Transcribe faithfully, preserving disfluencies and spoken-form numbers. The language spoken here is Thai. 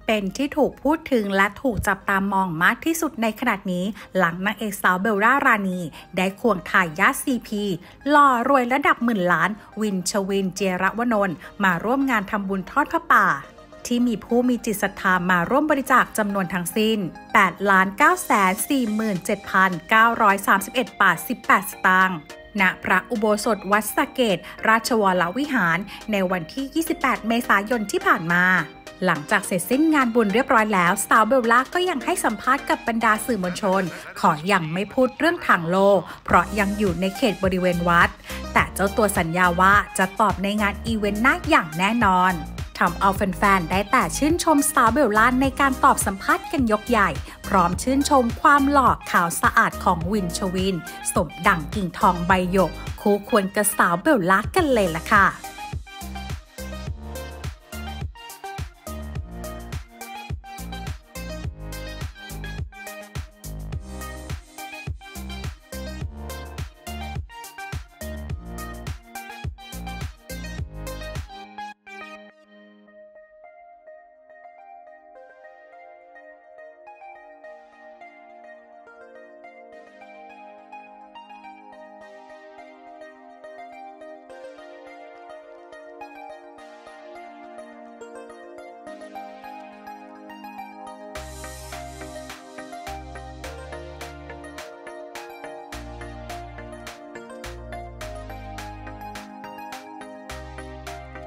เป็นที่ถูกพูดถึงและถูกจับตามองมากที่สุดในขณะนี้หลังนางเอกสาวเบลล่ารานีได้ควงทายาทซีพีหล่อรวยระดับหมื่นล้านวินชวินเจรวนนท์มาร่วมงานทำบุญทอดผ้าป่าที่มีผู้มีจิตศรัทธามาร่วมบริจาคจำนวนทั้งสิ้น แปดล้านเก้าแสนสี่หมื่นเจ็ดพันเก้าร้อยสามสิบเอ็ด บาท สิบแปด สตางค์ณพระอุโบสถวัดสะเกษราชวรวิหารในวันที่ ยี่สิบแปด เมษายนที่ผ่านมาหลังจากเสร็จสิ้นงานบุญเรียบร้อยแล้วสาวเบลล่าก็ยังให้สัมภาษณ์กับบรรดาสื่อมวลชนขอยังไม่พูดเรื่องทางโลเพราะยังอยู่ในเขตบริเวณวัดแต่เจ้าตัวสัญญาว่าจะตอบในงานอีเวนต์หน้าอย่างแน่นอนทำเอาแฟนๆได้แต่ชื่นชมสาวเบลล่าในการตอบสัมภาษณ์กันยกใหญ่พร้อมชื่นชมความหล่อขาวสะอาดของวินชวินสมดั่งกิ่งทองใบหยกคู่ควรกับสาวเบลล่ากันเลยล่ะค่ะ